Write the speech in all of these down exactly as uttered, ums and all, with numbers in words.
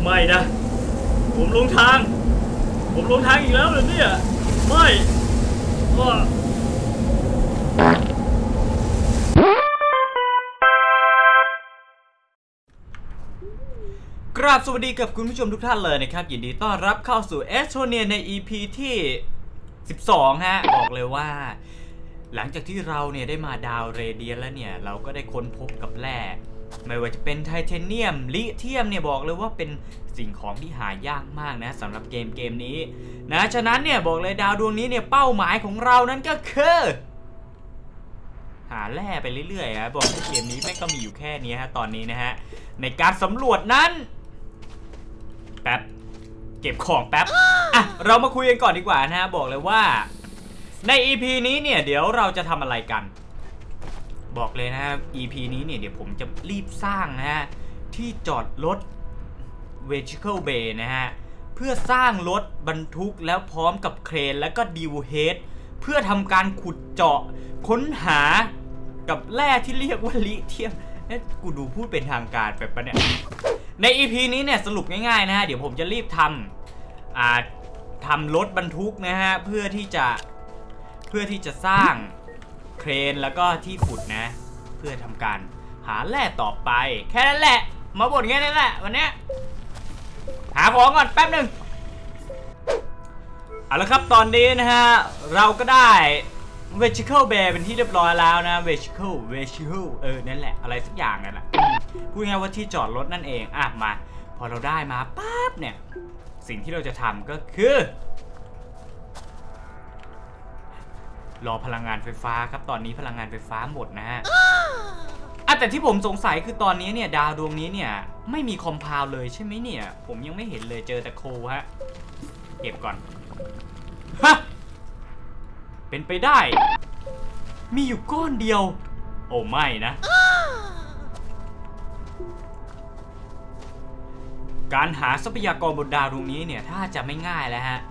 ไม่นะผมลงทางผมลงทางอีกแล้วเหรอเนี่ยไม่กราบสวัสดีกับคุณผู้ชมทุกท่านเลยนะครับยินดีต้อนรับเข้าสู่ Astroneer ใน อี พี ที่สิบสองฮะบอกเลยว่าหลังจากที่เราเนี่ยได้มาดาวเรเดียนแล้วเนี่ยเราก็ได้ค้นพบกับแร่ไม่ว่าจะเป็นไทเทเนียมลิเธียมเนี่ยบอกเลยว่าเป็นสิ่งของที่หายากมากนะสำหรับเกมเกมนี้นะฉะนั้นเนี่ยบอกเลยดาวดวงนี้เนี่ยเป้าหมายของเรานั้นก็คือหาแร่ไปเรื่อยๆฮะบอกเกมนี้แม่งก็มีอยู่แค่นี้ฮะตอนนี้นะฮะในการสำรวจนั้นแป๊บเก็บของแป๊บอ่ะเรามาคุยกันก่อนดีกว่านะฮะบอกเลยว่าใน อี พี นี้เนี่ยเดี๋ยวเราจะทำอะไรกันบอกเลยนะ อี พี นี้เนี่ยเดี๋ยวผมจะรีบสร้างนะฮะที่จอดรถ Vehicle Bay นะฮะเพื่อสร้างรถบรรทุกแล้วพร้อมกับเครนแล้วก็ดิวเฮดเพื่อทำการขุดเจาะค้นหากับแร่ที่เรียกว่าลิเธียมเอ๊ะกูดูพูดเป็นทางการแบบปะเนี่ยใน อี พี นี้เนี่ยสรุปง่ายๆนะฮะเดี๋ยวผมจะรีบทำอ่าทำรถบรรทุกนะฮะเพื่อที่จะเพื่อที่จะสร้างเครนแล้วก็ที่ขุดนะเพื่อทำการหาแร่ต่อไปแค่นั้นแหละมาบ่นแค่นั้นแหละวันนี้หาของก่อนแป๊บหนึ่งเอาละครับตอนนี้นะฮะเราก็ได้ Vehicle Bay เป็นที่เรียบร้อยแล้วนะ Vehicle Vehicle เออนั่นแหละอะไรสักอย่างนั่นแหละพูดง่ายว่าที่จอดรถนั่นเองอ่ะมาพอเราได้มาปั๊บเนี่ยสิ่งที่เราจะทำก็คือรอพลังงานไฟฟ้าครับตอนนี้พลังงานไฟฟ้าหมดนะฮะอ่ะแต่ที่ผมสงสัยคือตอนนี้เนี่ยดาวดวงนี้เนี่ยไม่มีคอมพาวเลยใช่ไหมเนี่ยผมยังไม่เห็นเลยเจอแต่โคฮะเก็บก่อนฮะเป็นไปได้มีอยู่ก้อนเดียวโอ้ไม่นะการหาทรัพยากรบนดาวดวงนี้เนี่ยถ้าจะไม่ง่ายแล้วฮะ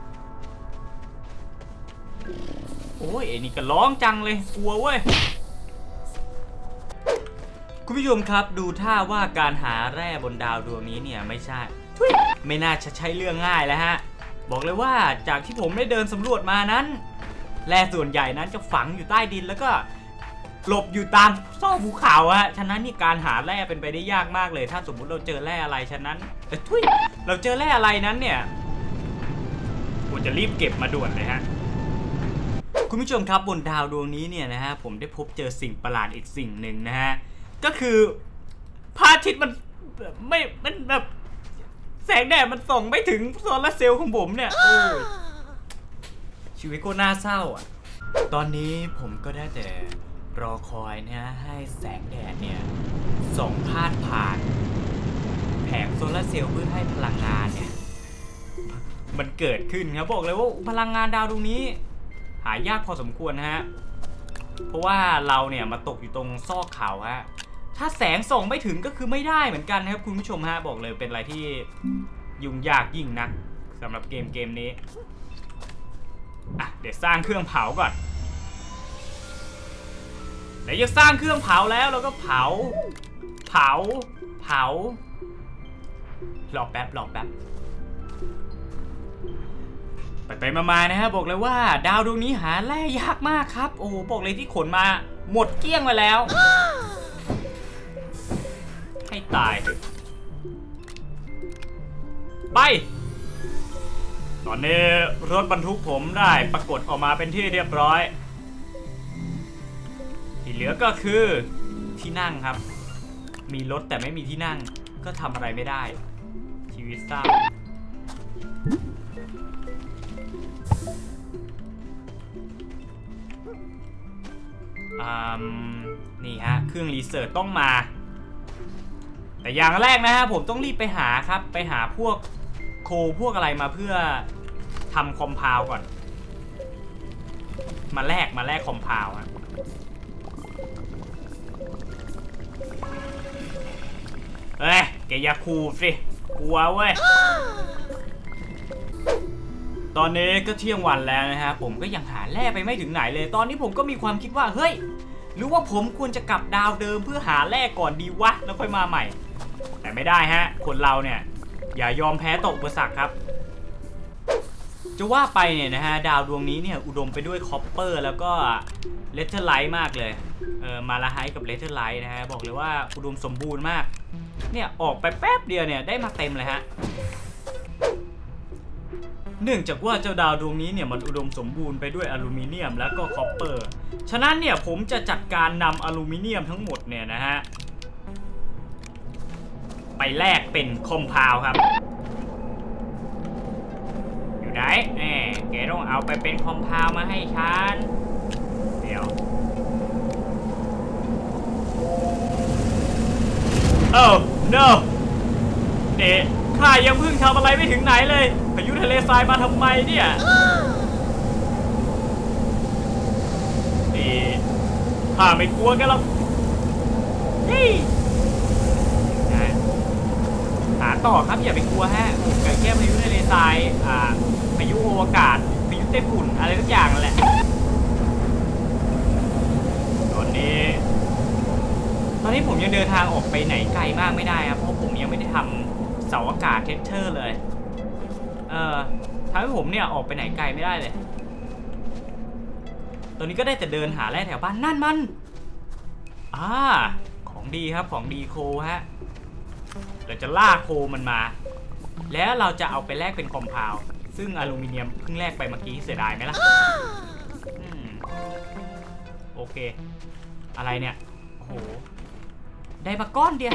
โอ้ยไอ้นี่ก็ร้องจังเลยกลัวเว้ยคุณผู้ชมครับดูท่าว่าการหาแร่บนดาวดวงนี้เนี่ยไม่ใช่ไม่น่าจะใช่เรื่องง่ายแล้วฮะบอกเลยว่าจากที่ผมได้เดินสำรวจมานั้นแร่ส่วนใหญ่นั้นจะฝังอยู่ใต้ดินแล้วก็หลบอยู่ตามซอกภูเขาฮะฉะนั้นนี่การหาแร่เป็นไปได้ยากมากเลยถ้าสมมุติเราเจอแร่อะไรฉะนั้นเอ้ยทุยเราเจอแร่อะไรนั้นเนี่ยผมจะรีบเก็บมาด่วนเลยฮะคุณผู้ชมครับบนดาวดวงนี้เนี่ยนะฮะผมได้พบเจอสิ่งประหลาดอีกสิ่งหนึ่งนะฮะก็คือพระอาทิตย์มันไม่มันแบบแสงแดดมันส่องไม่ถึงโซลาร์เซลล์ของผมเนี่ยโอ้ยชีวิตก็น่าเศร้าอ่ะตอนนี้ผมก็ได้แต่รอคอยนะให้แสงแดดเนี่ยส่องพาดผ่านแผงโซลาร์เซลล์เพื่อให้พลังงานเนี่ยมันเกิดขึ้นครับบอกเลยว่าพลังงานดาวดวงนี้หายากพอสมควรนะฮะเพราะว่าเราเนี่ยมาตกอยู่ตรงซอกเขาฮะถ้าแสงส่องไม่ถึงก็คือไม่ได้เหมือนกันนะครับคุณผู้ชมฮะบอกเลยเป็นอะไรที่ยุ่งยากยิ่งนักสำหรับเกมเกมนี้อ่ะเดี๋ยวสร้างเครื่องเผาก่อนเดี๋ยวจะสร้างเครื่องเผาแล้วเราก็เผาเผาเผารอแป๊บรอแป๊บไปไปมาๆนะฮะบอกเลยว่าดาวดวงนี้หาแร่ยากมากครับโอ้บอกเลยที่ขนมาหมดเกลี้ยงไปแล้วให้ตายไปตอนนี้รถบรรทุกผมได้ปรากฏออกมาเป็นที่เรียบร้อยที่เหลือก็คือที่นั่งครับมีรถแต่ไม่มีที่นั่งก็ทำอะไรไม่ได้ชีวิตเศร้านี่ฮะเครื่องรีเสิร์ชต้องมาแต่อย่างแรกนะฮะผมต้องรีบไปหาครับไปหาพวกโคพวกอะไรมาเพื่อทำคอมพาวก่อนมาแลกมาแลกคอมพาวฮะเฮ้ยแกอย่าคูสิกลัวเว้ยตอนนี้ก็เที่ยงวันแล้วนะฮะผมก็ยังหาแร่ไปไม่ถึงไหนเลยตอนนี้ผมก็มีความคิดว่าเฮ้ยหรือว่าผมควรจะกลับดาวเดิมเพื่อหาแร่ก่อนดีวะแล้วค่อยมาใหม่แต่ไม่ได้ฮะคนเราเนี่ยอย่ายอมแพ้ต่ออุปสรรคครับจะว่าไปเนี่ยนะฮะดาวดวงนี้เนี่ยอุดมไปด้วยคอปเปอร์แล้วก็เลเทอร์ไลท์มากเลยเออมาลาไฮกับเลเทอร์ไลท์นะฮะบอกเลยว่าอุดมสมบูรณ์มากเนี่ยออกไปแป๊บเดียวเนี่ยได้มาเต็มเลยฮะเนื่องจากว่าเจ้าดาวดวงนี้เนี่ยมันอุดมสมบูรณ์ไปด้วยอลูมิเนียมแล้วก็คอปเปอร์ฉะนั้นเนี่ยผมจะจัดการนำอลูมิเนียมทั้งหมดเนี่ยนะฮะไปแลกเป็นคอมเพลด์ครับอยู่ไหนแหมแกต้องเอาไปเป็นคอมเพลด์มาให้ฉันเดี๋ยวโอ้ no เด็กข้ายังเพิ่งทำอะไรไม่ถึงไหนเลยพายุทะเลทรายมาทำไมเนี่ยนี่ข้าไม่กลัวกันหรอกนี่หาต่อครับอย่าไปกลัวฮะเกิดแค่พายุทะเลทรายอ่าพายุอวกาศพายุไต้ฝุ่นอะไรทุกอย่างนั่นแหละตอนนี้ตอนนี้ผมยังเดินทางออกไปไหนไกลมากไม่ได้ครับเพราะผมยังไม่ได้ทำเสาอากาศเทสเทอร์เลยเออทำให้ผมเนี่ยออกไปไหนไกลไม่ได้เลยตอนนี้ก็ได้แต่เดินหาแร่แถวบ้านนั่นมันอ่าของดีครับของดีโคฮะเราจะล่าโคมันมาแล้วเราจะเอาไปแลกเป็นคอมเพลด์ซึ่งอลูมิเนียมเพิ่งแลกไปเมื่อกี้เสียดายไหมล่ะโอเคอะไรเนี่ยโอ้โหได้มาก้อนเดียว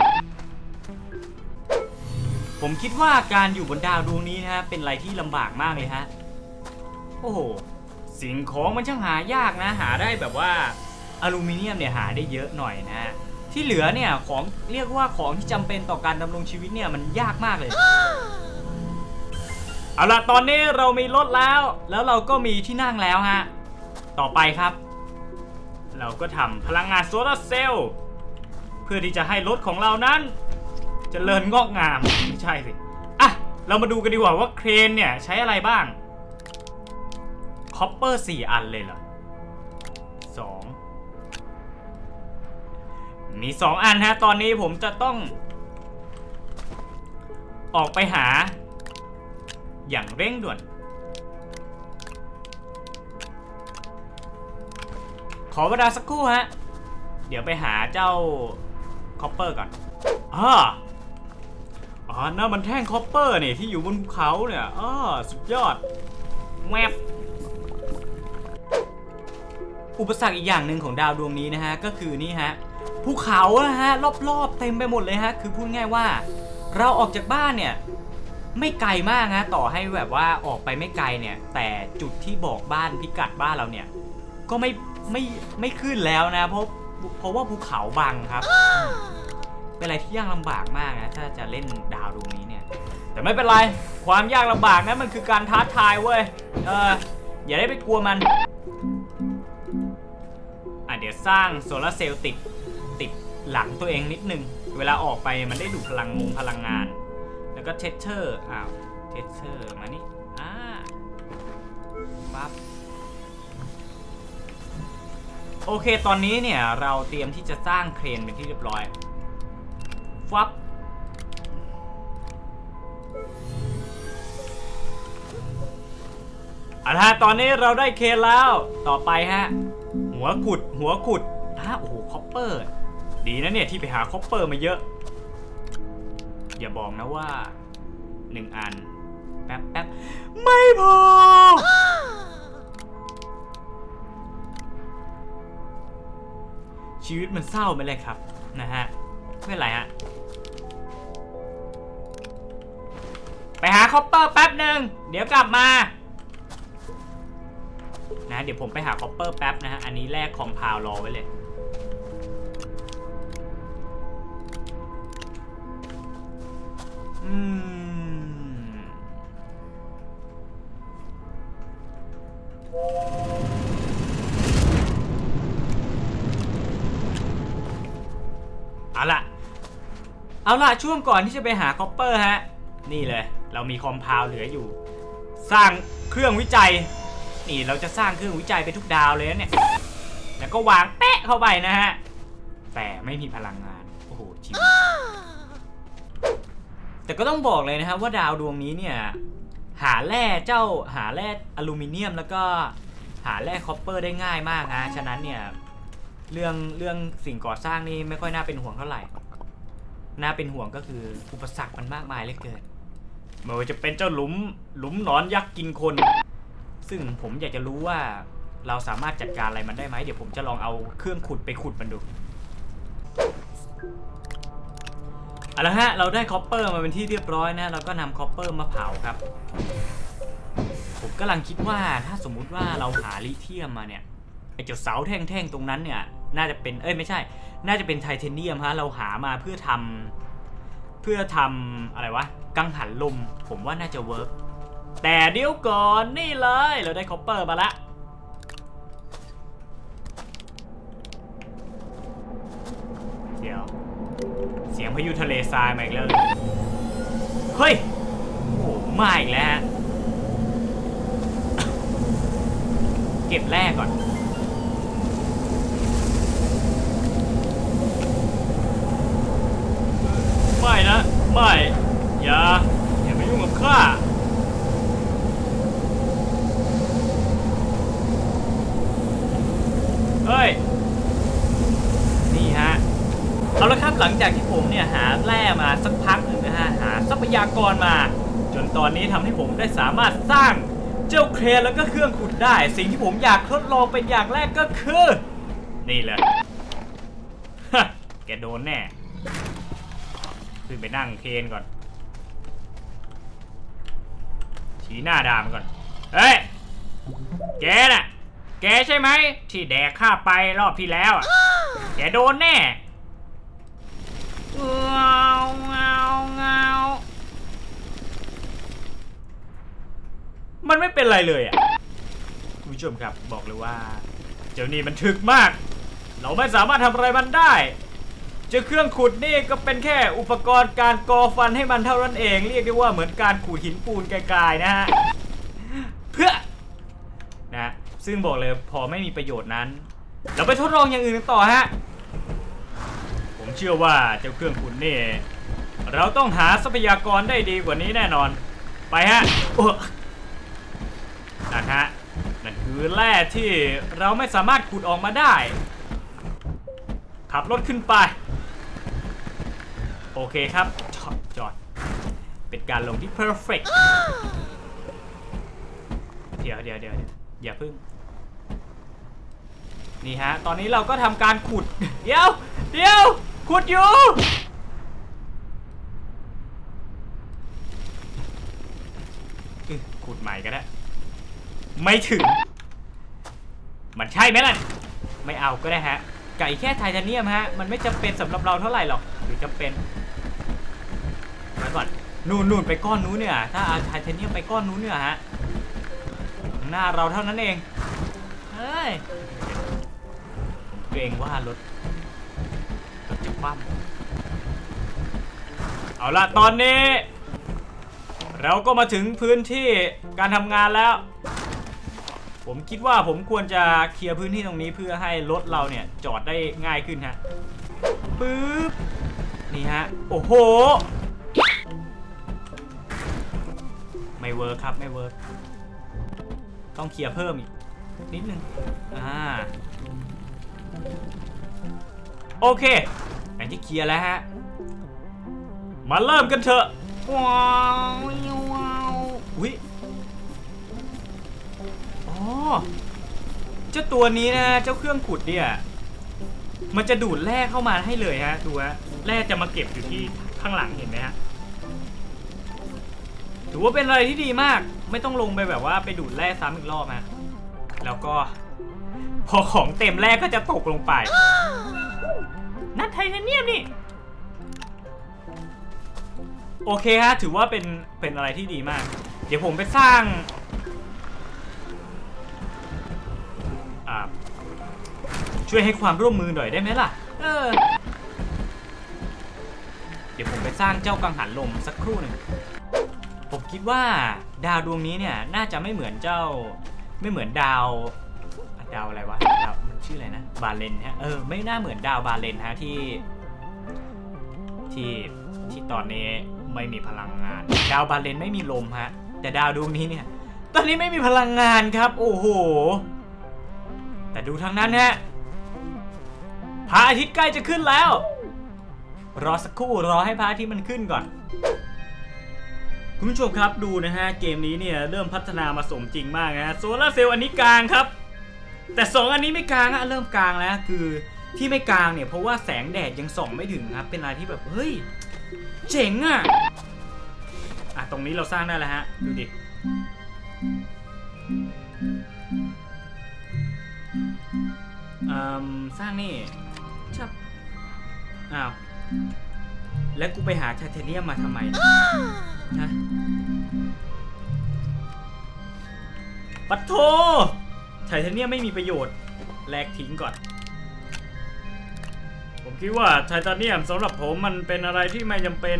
ผมคิดว่าการอยู่บนดาวดวงนี้นะฮะเป็นอะไรที่ลำบากมากเลยฮะโอ้โหสิ่งของมันช่างหายากนะหาได้แบบว่าอลูมิเนียมเนี่ยหาได้เยอะหน่อยนะฮะที่เหลือเนี่ยของเรียกว่าของที่จำเป็นต่อการดำรงชีวิตเนี่ยมันยากมากเลยเอาล่ะตอนนี้เรามีรถแล้วแล้วเราก็มีที่นั่งแล้วฮะต่อไปครับเราก็ทำพลังงานโซลาร์เซลล์เพื่อที่จะให้รถของเรานั้นเจริญงอกงามไม่ใช่สิอ่ะเรามาดูกันดีกว่าว่าเครนเนี่ยใช้อะไรบ้างคอปเปอร์สี่อันเลยเหรอสองมีสองอันฮะตอนนี้ผมจะต้องออกไปหาอย่างเร่งด่วนขอเวลาสักครู่ฮะเดี๋ยวไปหาเจ้าคอปเปอร์ก่อนอ่าอ๋อนั่นมันแท่งคอปเปอร์นี่ที่อยู่บนภูเขาเนี่ยอ้อสุดยอดแวบอุปสรรคอีกอย่างหนึ่งของดาวดวงนี้นะฮะก็คือนี่ฮะภูเขานะฮะรอบๆเต็มไปหมดเลยฮะคือพูดง่ายว่าเราออกจากบ้านเนี่ยไม่ไกลมากนะต่อให้แบบว่าออกไปไม่ไกลเนี่ยแต่จุดที่บอกบ้านพิกัดบ้านเราเนี่ยก็ไม่ไม่ไม่ขึ้นแล้วนะเพราะเพราะว่าภูเขาบังครับเป็นอะไรที่ยากลำบากมากนะถ้าจะเล่นดาวดวงนี้เนี่ยแต่ไม่เป็นไรความยากลำบากนะมันคือการท้าทายเว้ยเอออย่าได้ไปกลัวมันอ่ะเดี๋ยวสร้างโซลาร์เซลล์ติดติดหลังตัวเองนิดนึงเวลาออกไปมันได้ดูพลังงงพลังงานแล้วก็เทสเชอร์อ้าวเทสเชอร์มานี่อ่าปั๊บโอเคตอนนี้เนี่ยเราเตรียมที่จะสร้างเครนเป็นที่เรียบร้อยฟับเอาละตอนนี้เราได้เครนแล้วต่อไปฮะหัวขุดหัวขุดฮะโอ้โหคอปเปอร์ดีนะเนี่ยที่ไปหาคอปเปอร์มาเยอะอย่าบอกนะว่าหนึ่งอันแป๊บแป๊บไม่พอชีวิตมันเศร้าไปเลยครับนะฮะไม่เป็นไรฮะไปหาคอปเปอร์แป๊บหนึ่งเดี๋ยวกลับมานะเดี๋ยวผมไปหาคอปเปอร์แป๊บนะฮะอันนี้แลกคอมเพลด์รอไว้เลยอืมเอาล่ะเอาล่ะช่วงก่อนที่จะไปหาคอปเปอร์ฮะนี่เลยเรามีคอมเพลด์เหลืออยู่สร้างเครื่องวิจัยนี่เราจะสร้างเครื่องวิจัยไปทุกดาวเลยนะเนี่ยแล้วก็วางแปะเข้าไปนะฮะแต่ไม่มีพลังงานโอ้โหชีวิตแต่ก็ต้องบอกเลยนะครับว่าดาวดวงนี้เนี่ยหาแร่เจ้าหาแร่อลูมิเนียมแล้วก็หาแร่คอปเปอร์ได้ง่ายมากฮะฉะนั้นเนี่ยเรื่องเรื่องสิ่งก่อสร้างนี่ไม่ค่อยน่าเป็นห่วงเท่าไหร่น่าเป็นห่วงก็คืออุปสรรคมันมากมายเหลือเกินไม่ว่าจะเป็นเจ้าหลุมหลุมหนอนยักษ์กินคนซึ่งผมอยากจะรู้ว่าเราสามารถจัดการอะไรมันได้ไหมเดี๋ยวผมจะลองเอาเครื่องขุดไปขุดมันดูเอาละฮะเราได้คอปเปอร์มาเป็นที่เรียบร้อยนะเราก็นำคอปเปอร์มาเผาครับผมกำลังคิดว่าถ้าสมมุติว่าเราหาลิเธียมมาเนี่ยไอ้เจ้าเสาแท่งๆตรงนั้นเนี่ยน่าจะเป็นเอ้ยไม่ใช่น่าจะเป็นไทเทเนียมฮะเราหามาเพื่อทำเพื่อทำอะไรวะกังหันลมผมว่าน่าจะเวิร์กแต่เดี๋ยวก่อนนี่เลยเราได้คอปเปอร์มาละเดี๋ยวเสียงพายุทะเลทรายมาอีกแล้วเฮ้ยโอ้มาอีกแล้วฮะเก็บแรกก่อนไม่นะไม่อย่าอย่าไปยุ่งกับข้าเฮ้ยนี่ฮะเอาละครับหลังจากที่ผมเนี่ยหาแร่มาสักพักหนึ่งนะฮะหาทรัพยากรมาจนตอนนี้ทำให้ผมได้สามารถสร้างเจ้าเครนแล้วก็เครื่องขุดได้สิ่งที่ผมอยากทดลองเป็นอย่างแรกก็คือนี่เลยฮะแกโดนแน่ขึ้นไปนั่งเครนก่อนชี้หน้าด่ามันก่อนเฮ้ยแกน่ะแกใช่ไหมที่แดกข้าไปรอบที่แล้วอ่ะแกโดนแน่เงาเงาเงามันไม่เป็นไรเลยอ่ะคุณผู้ชมครับบอกเลยว่าเจ้านี่มันถึกมากเราไม่สามารถทำอะไรมันได้เจ้าเครื่องขุดนี่ก็เป็นแค่อุปกรณ์การก่อฟันให้มันเท่านั้นเองเรียกได้ว่าเหมือนการขูดหินปูนไกลๆนะฮะเพื่อนะซึ่งบอกเลยพอไม่มีประโยชน์นั้นเราไปทดลองอย่างอื่นกันต่อฮะผมเชื่อว่าเจ้าเครื่องขุดนี่เราต้องหาทรัพยากรได้ดีกว่านี้แน่นอนไปฮะนั่นฮะนั่นคือแร่ที่เราไม่สามารถขุดออกมาได้ขับรถขึ้นไปโอเคครับจอดจอดเป็นการลงที่ perfect เดี๋ยวเดี๋ยวเดี๋ยวอย่าพึ่งนี่ฮะตอนนี้เราก็ทำการขุดเดี๋ยวเดี๋ยวขุดอยู่ขุดใหม่ก็ได้ไม่ถึงมันใช่ไหมล่ะไม่เอาก็ได้ฮะไก่แค่ไทเทเนียมฮะมันไม่จำเป็นสำหรับเราเท่าไหร่หรอกหรือจำเป็นไว้ก่อนนู่นนู่นไปก้อนนู้นเนี่ยถ้าเอาไทเทเนียมไปก้อนนู้นเนี่ยฮะหน้าเราเท่านั้นเองเฮ้ยเกรงว่ารถรถจะคว่ำเอาละตอนนี้เราก็มาถึงพื้นที่การทำงานแล้วผมคิดว่าผมควรจะเคลียร์พื้นที่ตรงนี้เพื่อให้รถเราเนี่ยจอดได้ง่ายขึ้นฮะปึ๊บนี่ฮะโอ้โหไม่เวิร์คครับไม่เวิร์คต้องเคลียร์เพิ่มอีกนิดนึงอ่าโอเคอันที่เคลียร์แล้วฮะมาเริ่มกันเถอะว้าวว้าวอุ้ยอ๋อเจ้าตัวนี้นะเจ้าเครื่องขุดเนี่ยมันจะดูดแร่เข้ามาให้เลยฮะดูฮะแร่จะมาเก็บอยู่ที่ข้างหลังเห็นไหมฮะถือว่าเป็นอะไรที่ดีมากไม่ต้องลงไปแบบว่าไปดูดแร่ซ้ำอีกรอบฮะแล้วก็พอของเต็มแร่ก็จะตกลงไปนั่นไทเทเนียมนี่โอเคฮะถือว่าเป็นเป็นอะไรที่ดีมากเดี๋ยวผมไปสร้างช่วยให้ความร่วมมือหน่อยได้ไหมล่ะเออเดี๋ยวผมไปสร้างเจ้ากังหันลมสักครู่หนึ่งผมคิดว่าดาวดวงนี้เนี่ยน่าจะไม่เหมือนเจ้าไม่เหมือนดาวดาวอะไรวะดาวมันชื่ออะไรนะบาเลนฮะเออไม่น่าเหมือนดาวบาเลนฮะที่ที่ที่ตอนนี้ไม่มีพลังงานดาวบาเลนไม่มีลมฮะแต่ดาวดวงนี้เนี่ยตอนนี้ไม่มีพลังงานครับโอ้โหแต่ดูทางนั้นฮะพระอาทิตย์ใกล้จะขึ้นแล้วรอสักครู่รอให้พระอาทิตย์มันขึ้นก่อนคุณผู้ชมครับดูนะฮะเกมนี้เนี่ยเริ่มพัฒนามาสมจริงมากนะโซลาร์เซลล์อันนี้กลางครับแต่สองอันนี้ไม่กลางอะเริ่มกลางแล้วคือที่ไม่กลางเนี่ยเพราะว่าแสงแดดยังส่องไม่ถึงครับเป็นอะไรที่แบบเฮ้ยเจ๋งอะอ่ะตรงนี้เราสร้างได้แล้วฮะดูดิอืมสร้างนี่ชับอ้าวแล้วกูไปหาไทเทเนียมมาทำไมฮะปัดโทไทเทเนียมไม่มีประโยชน์แลกทิ้งก่อนผมคิดว่าไทเทเนียมสำหรับผมมันเป็นอะไรที่ไม่จำเป็น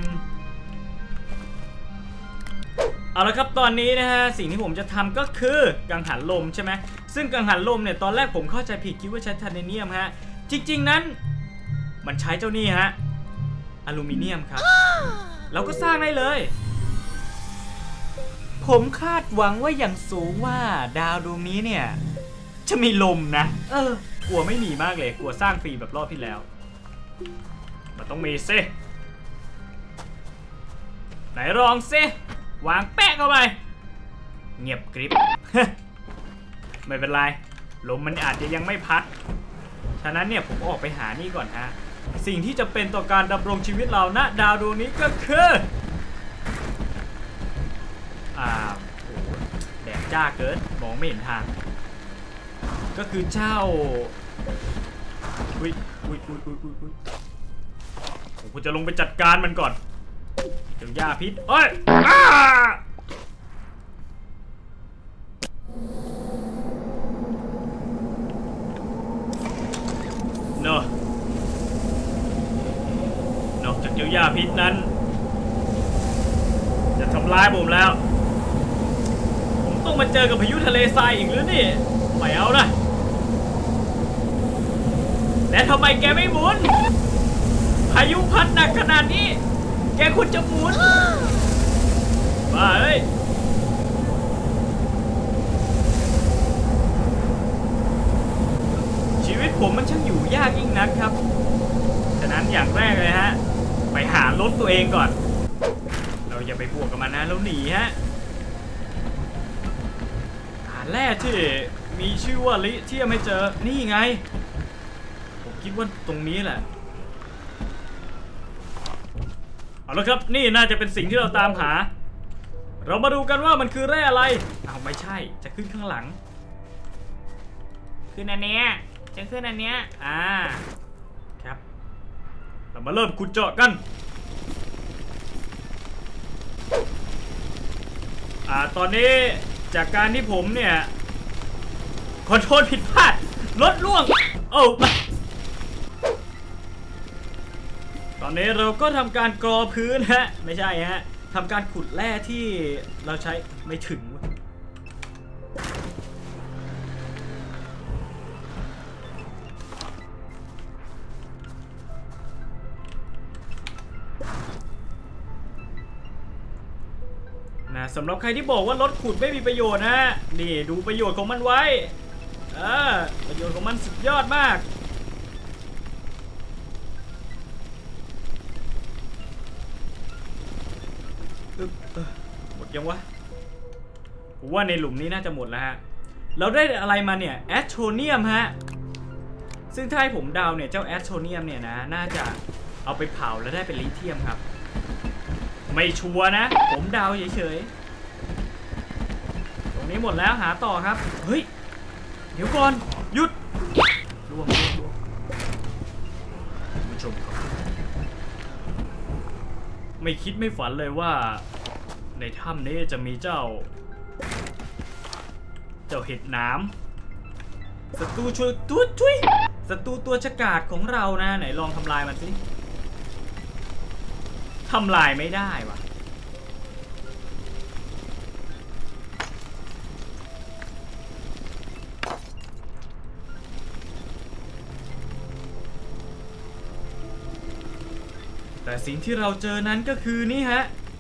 เอาละครับตอนนี้นะฮะสิ่งที่ผมจะทำก็คือกังหันลมใช่ไหมซึ่งกังหันลมเนี่ยตอนแรกผมเข้าใจผิดคิดว่าใช้ไทเทเนียมฮะจริงๆนั้นมันใช้เจ้านี่ฮะอลูมิเนียมครับเราก็สร้างได้เลยผมคาดหวังว่าอย่างสูงว่าดาวดวงนี้เนี่ยจะมีลมนะเออกลัวไม่มีมากเลยกลัวสร้างฟรีแบบรอบที่แล้วมันต้องมีซิไหนลองซิวางแปะเข้าไปเงียบกริบ ไม่เป็นไรลมมันอาจจะยังไม่พัดฉะนั้นเนี่ยผมออกไปหานี่ก่อนฮะสิ่งที่จะเป็นต่อการดำรงชีวิตเราณดาวดวงนี้ก็คืออ่าโอ้แดดจ้าเกินมองไม่เห็นทางก็คือเจ้าอุ้ยอุ้ยอุ้ยอุ้ยอุ้ยผมจะลงไปจัดการมันก่อนเจ้ายาพิษเอ้ยอ้าเนอะนอกจากเจ้ายาพิษนั้นจะทำร้ายผมแล้วผมต้องมาเจอกับพายุทะเลทรายอีกหรือนี่ไม่เอานะและทำไมแกไม่หมุนพายุพัดหนักขนาดนี้แกควรจะหมุนบ้าเอ้ยชีวิตผมมันช่างอยู่ยากยิ่งนักครับฉะนั้นอย่างแรกเลยฮะไปหารถตัวเองก่อนเราอย่าไปบวกกับมันนะแล้วหนีฮะหาแร่ที่มีชื่อว่าลิเทียมให้เจอนี่ไงผมคิดว่าตรงนี้แหละเอาละครับนี่น่าจะเป็นสิ่งที่เราตามหาเรามาดูกันว่ามันคือแร่อะไรอ้าวไม่ใช่จะขึ้นข้างหลังขึ้นอันเนี้ยจะขึ้นอันเนี้ยอ่าครับเรามาเริ่มขุดเจาะกันอ่าตอนนี้จากการที่ผมเนี่ยขอโทษผิดพลาดรถล่วงโอ้ตอนนี้เราก็ทำการกรอพื้นฮะไม่ใช่ฮะทำการขุดแร่ที่เราใช้ไม่ถึงนะสำหรับใครที่บอกว่ารถขุดไม่มีประโยชน์นะนี่ดูประโยชน์ของมันไว้เออประโยชน์ของมันสุดยอดมากหมดยังวะผมว่าในหลุมนี้น่าจะหมดแล้วฮะเราได้อะไรมาเนี่ยแอสโทเนียมฮะซึ่งถ้าให้ผมเดาเนี่ยเจ้าแอสโทเนียมเนี่ยนะน่าจะเอาไปเผาแล้วได้เป็นลิเธียมครับไม่ชัวร์นะผมเดาเฉยๆตรงนี้หมดแล้วหาต่อครับเฮ้ยเดี๋ยวก่อนหยุดล่วงล่วงล่วงผู้ชมครับไม่คิดไม่ฝันเลยว่าในถ้ำนี้จะมีเจ้าเจ้าเห็ดน้ำศัตรูช่วยตัวช่วยศัตรูตัวฉกาจของเรานะไหนลองทำลายมันสิทำลายไม่ได้ว่ะแต่สิ่งที่เราเจอนั้นก็คือนี่ฮะ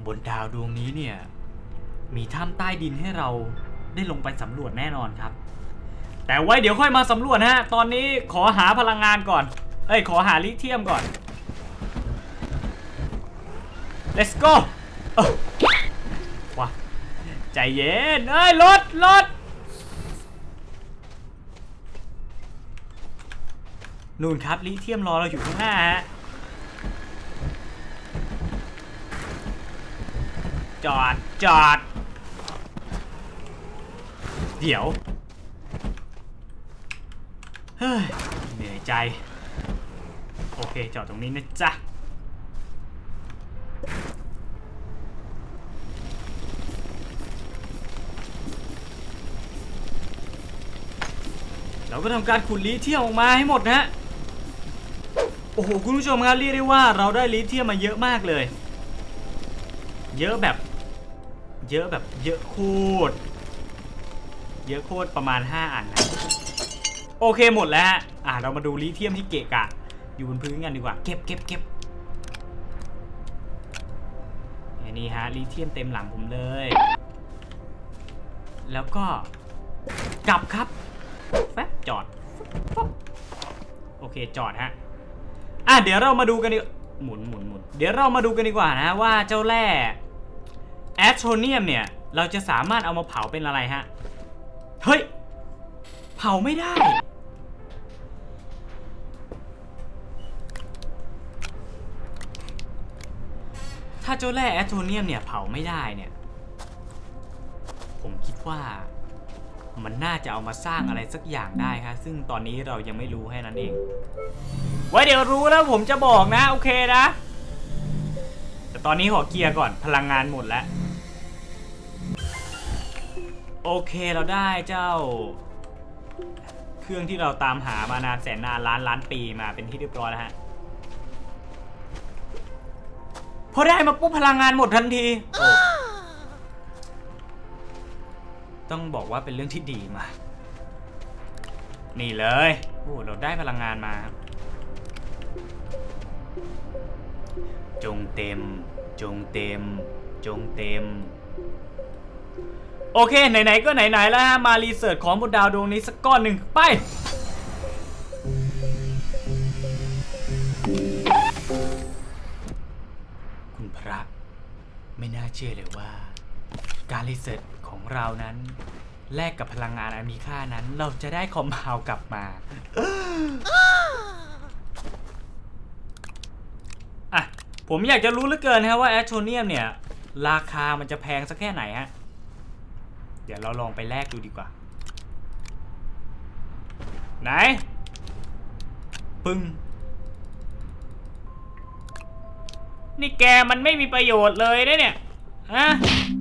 บนดาวดวงนี้เนี่ยมีถ้ำใต้ดินให้เราได้ลงไปสำรวจแน่นอนครับแต่ไว้เดี๋ยวค่อยมาสำรวจฮะตอนนี้ขอหาพลังงานก่อนเอ้ยขอหาลิเธียมก่อน let's go ว้าใจเย็นเอ้ยรถรถนู่นครับลิเธียมรอเราอยู่ข้างหน้าฮะจอดจอดเดี๋ยวเฮ้ยเหนื่อยใจโอเคจอดตรงนี้นะจ๊ะเราก็ทำการขุดลิเธียมออกมาให้หมดนะฮะโอ้โหคุณผู้ชมครับเรียกได้ว่าเราได้ลิเธียมมาเยอะมากเลยเยอะแบบเยอะแบบเยอะโคตรเยอะโคตรประมาณห้าอันนะโอเคหมดแล้วอ่ะเรามาดูลิเธียมที่เกะกะอยู่บนพื้นกันดีกว่าเก็บเก็บเก็บนี่ฮะลิเธียมเต็มหลังผมเลยแล้วก็กลับครับแฟบจอดโอเคจอดฮะอ่ะเดี๋ยวเรามาดูกันดิหมุนหมุนหมุนเดี๋ยวเรามาดูกันดีกว่านะว่าเจ้าแร่แอสโทรเนียมเนี่ยเราจะสามารถเอามาเผาเป็นอะไรฮะเฮ้ยเผาไม่ได้ถ้าเจ้าแร่แอสโทรเนียมเนี่ยเผาไม่ได้เนี่ยผมคิดว่ามันน่าจะเอามาสร้างอะไรสักอย่างได้ครับซึ่งตอนนี้เรายังไม่รู้แค่นั้นเองไว้เดี๋ยวรู้แล้วผมจะบอกนะโอเคนะแต่ตอนนี้ขอเคลียร์ก่อนพลังงานหมดแล้วโอเคเราได้เจ้าเครื่องที่เราตามหามานานแสนนานล้านล้านปีมาเป็นที่เรียบร้อยแล้วฮะพอได้มาปุ๊บพลังงานหมดทันทีต้องบอกว่าเป็นเรื่องที่ดีมากนี่เลยโอ้เราได้พลังงานมาจงเต็มจงเต็มจงเต็มโอเคไหนๆก็ไหนๆแล้วฮะมารีเสิร์ชของบนดาวดวงนี้สักก้อนหนึ่งไปคุณพระไม่น่าเชื่อเลยว่าการรีเสิร์ชของเรานั้นแลกกับพลังงานอันมีค่านั้นเราจะได้คอมเพลกลับมาอ่ะผมอยากจะรู้เหลือเกินนะว่าแอสโทรเนียมเนี่ยราคามันจะแพงสักแค่ไหนฮะเดี๋ยวเราลองไปแลกดูดีกว่าไหนปึ้งนี่แกมันไม่มีประโยชน์เลยนะเนี่ยฮะ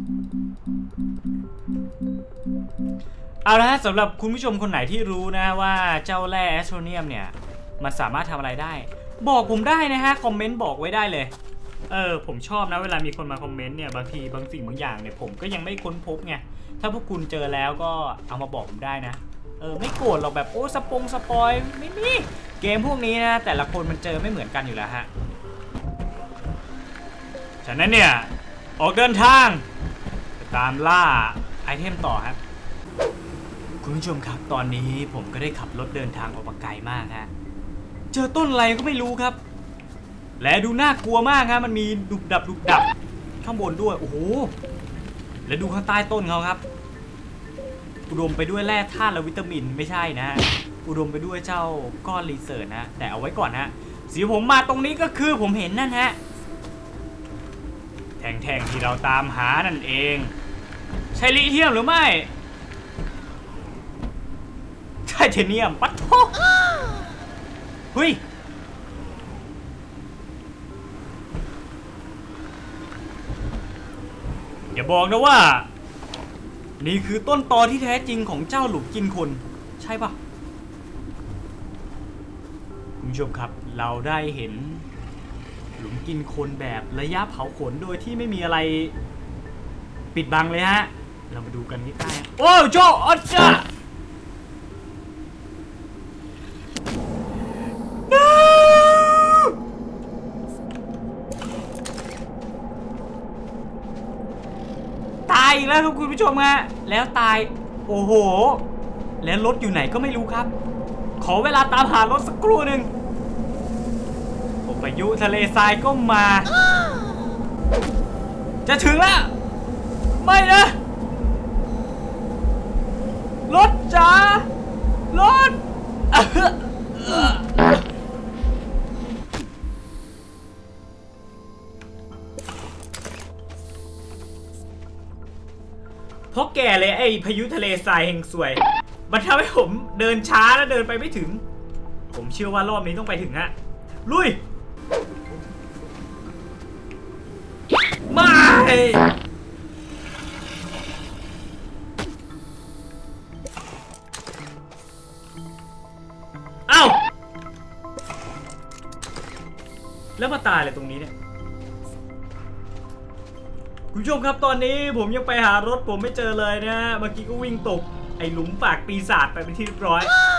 เอาละฮะสำหรับคุณผู้ชมคนไหนที่รู้นะว่าเจ้าแร่แอสโทรเนียมเนี่ยมันสามารถทำอะไรได้บอกผมได้นะฮะคอมเมนต์บอกไว้ได้เลยเออผมชอบนะเวลามีคนมาคอมเมนต์เนี่ยบางทีบางสิ่งบางอย่างเนี่ยผมก็ยังไม่ค้นพบไงถ้าพวกคุณเจอแล้วก็เอามาบอกผมได้นะเออไม่โกรธหรอกแบบโอ้สปงสปอยไม่มีเกมพวกนี้นะแต่ละคนมันเจอไม่เหมือนกันอยู่แล้วฮะฉะนั้นเนี่ยออกเดินทางตามล่าไอเทมต่อครับคุณผู้ชมครับตอนนี้ผมก็ได้ขับรถเดินทางออกมาไกลมากฮะเจอต้นอะไรก็ไม่รู้ครับและดูน่ากลัวมากครับมันมีดุบดับดุบดับข้างบนด้วยโอ้โหและดูข้างใต้ต้นเขาครับอุดมไปด้วยแร่ธาตุและวิตามินไม่ใช่นะอุดมไปด้วยเจ้าก้อนรีเสิร์ชนะแต่เอาไว้ก่อนฮะสีผมมาตรงนี้ก็คือผมเห็นนั่นฮะแท่งๆที่เราตามหานั่นเองใช่ลิเธียมหรือไม่ไทเทเนียมปัดโถเฮ้ยอย่าบอกนะว่านี่คือต้นตอที่แท้จริงของเจ้าหลุมกินคนใช่ปะคุณผู้ชมครับเราได้เห็นหลุมกินคนแบบระยะเผาขนโดยที่ไม่มีอะไรปิดบังเลยฮะเรามาดูกันใกล้ๆโอ้โจออจ้าแล้วครับคุณผู้ชมฮะแล้วตายโอ้โหแล้วรถอยู่ไหนก็ไม่รู้ครับขอเวลาตามหารถสักครู่หนึ่งโอ้พายุทะเลทรายก็มาจะถึงแล้วไม่นะรถจ๋ารถเพราะแกเลยไอ้พายุทะเลทรายแห่งสวยมันทำให้ผมเดินช้าและเดินไปไม่ถึงผมเชื่อว่ารอบนี้ต้องไปถึงฮะลุยไม่เอ้าแล้วมาตายอะไรตรงนี้เนี่ยคุณผู้ชมครับตอนนี้ผมยังไปหารถผมไม่เจอเลยนะเมื่อกี้ก็วิ่งตกไอ้หลุมปากปีศาจไปเป็นที่เรียบร้อย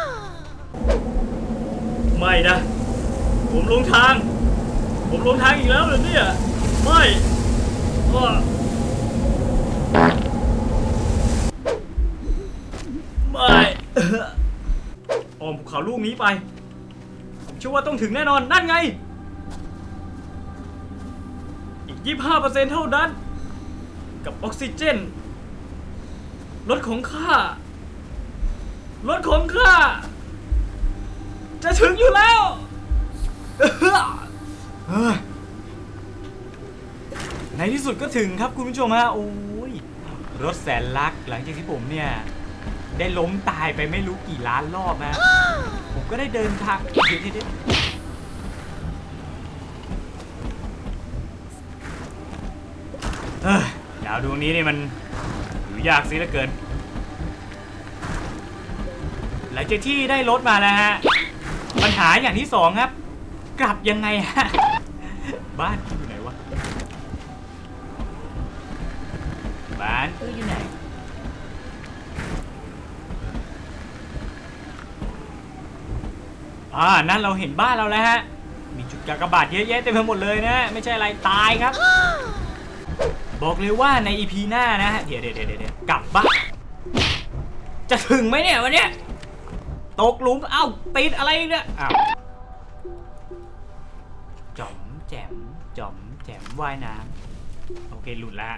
ไม่นะผมลงทางผมลงทางอีกแล้วเหรอเนี่ยไม่ไม่อ้อมภูเขาลูกนี้ไปผมเชื่อว่าต้องถึงแน่นอนนั่นไงอีก ยี่สิบห้าเปอร์เซ็นต์ เท่านั้นกับออกซิเจนรถของข้ารถของข้าจะถึงอยู่แล้วในที่สุดก็ถึงครับคุณผู้ชมฮะโอ้ยรถแสนลักหลังจากที่ผมเนี่ยได้ล้มตายไปไม่รู้กี่ล้านรอบนะผมก็ได้เดินทางเดี๋ยวเดี๋ยวดาวดวงนี้เนี่ยมันอยู่ยากสิเหลือเกินหลังจากที่ได้รถมาแล้วฮะปัญหาอย่างที่สองครับกลับยังไงฮะบ้านอยู่ไหนวะบ้านเอออยู่ไหนอ่านั่นเราเห็นบ้านเราแล้วฮะมีจุดกากบาทเยอะแยะเต็มไปหมดเลยนะไม่ใช่อะไรตายครับบอกเลยว่าใน อี พี หน้านะฮะเดี๋ยวเดี๋ยวเดี๋ยวเดี๋ยวกลับบ้านจะถึงไหมเนี่ยวันเนี้ยตกหลุมเอ้าติดอะไรเนี่ยอ้าวจ๋อมแจ่มจ๋อมแจ่มว่ายน้ำโอเคหลุดแล้ว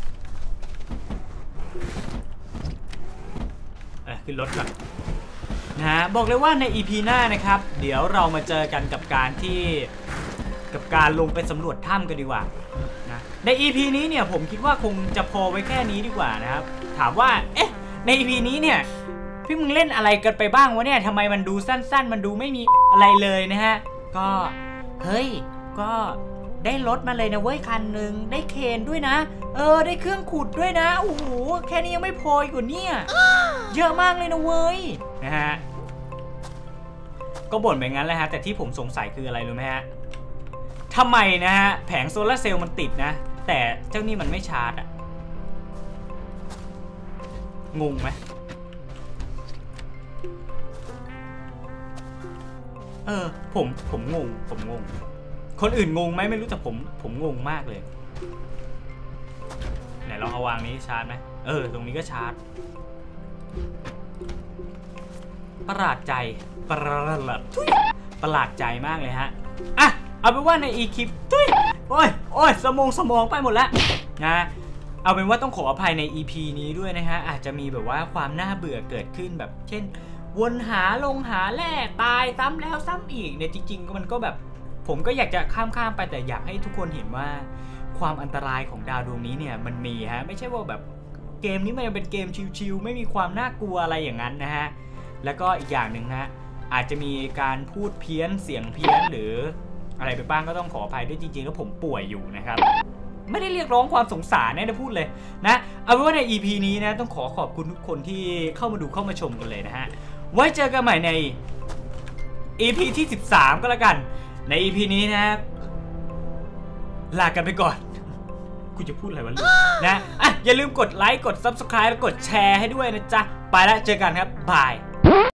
เออขึ้นรถก่อนนะบอกเลยว่าใน อี พี หน้านะครับเดี๋ยวเรามาเจอกันกับการที่กับการลงไปสำรวจถ้ำกันดีกว่านะใน อี พี นี้เนี่ยผมคิดว่าคงจะพอไว้แค่นี้ดีกว่านะครับถามว่าเอ๊ะใน อี พี นี้เนี่ยพี่มึงเล่นอะไรกันไปบ้างวะเนี่ยทำไมมันดูสั้นๆมันดูไม่มีอะไรเลยนะฮะก็เฮ้ยก็ได้รถมาเลยนะเว้ยคันหนึ่งได้เคนด้วยนะเออได้เครื่องขุดด้วยนะโอ้โหแค่นี้ยังไม่พออีกว่าเนี่ยเยอะมากเลยนะเว้ยนะฮะก็บ่นไปงั้นแหละฮะแต่ที่ผมสงสัยคืออะไรรู้ไหมฮะทำไมนะฮะแผงโซลาร์เซลล์มันติดนะแต่เจ้านี่มันไม่ชาร์จอะงงไหมเออผมผมงงผมงงคนอื่นงงไหมไม่รู้แต่ผมผมงงมากเลยไหนลองเอาวางนี้ชาร์จไหมเออตรงนี้ก็ชาร์จประหลาดใจประหลาดทุยประหลาดใจมากเลยฮะอ่ะเอาเป็นว่าในอีคลิปทุยโอ้ยโอ้ยสมองสมองไปหมดแล้วนะเอาเป็นว่าต้องขออภัยใน อี พี นี้ด้วยนะฮะอาจจะมีแบบว่าความน่าเบื่อเกิดขึ้นแบบเช่นวนหาลงหาแร่ตายซ้ำแล้วซ้ำอีกเนี่ยจริงๆมันก็แบบผมก็อยากจะข้ามๆไปแต่อยากให้ทุกคนเห็นว่าความอันตรายของดาวดวงนี้เนี่ยมันมีฮะไม่ใช่ว่าแบบเกมนี้มันเป็นเกมชิลๆไม่มีความน่ากลัวอะไรอย่างนั้นนะฮะแล้วก็อีกอย่างหนึ่งฮะอาจจะมีการพูดเพี้ยนเสียงเพี้ยนหรืออะไรไปบ้างก็ต้องขออภัยด้วยจริงๆแล้วผมป่วยอยู่นะครับไม่ได้เรียกร้องความสงสารนะพูดเลยนะเอาเป็นว่าใน อี พี นี้นะต้องขอขอบคุณทุกคนที่เข้ามาดูเข้ามาชมกันเลยนะฮะไว้เจอกันใหม่ใน อี พี ที่สิบสามก็แล้วกันใน อี พี นี้นะลากันไปก่อนกูจะพูดอะไรวะลูกนะอ่ะอย่าลืมกดไลค์กด ซับสไครบ์ แล้วกดแชร์ให้ด้วยนะจ๊ะไปแล้วเจอกันครับบาย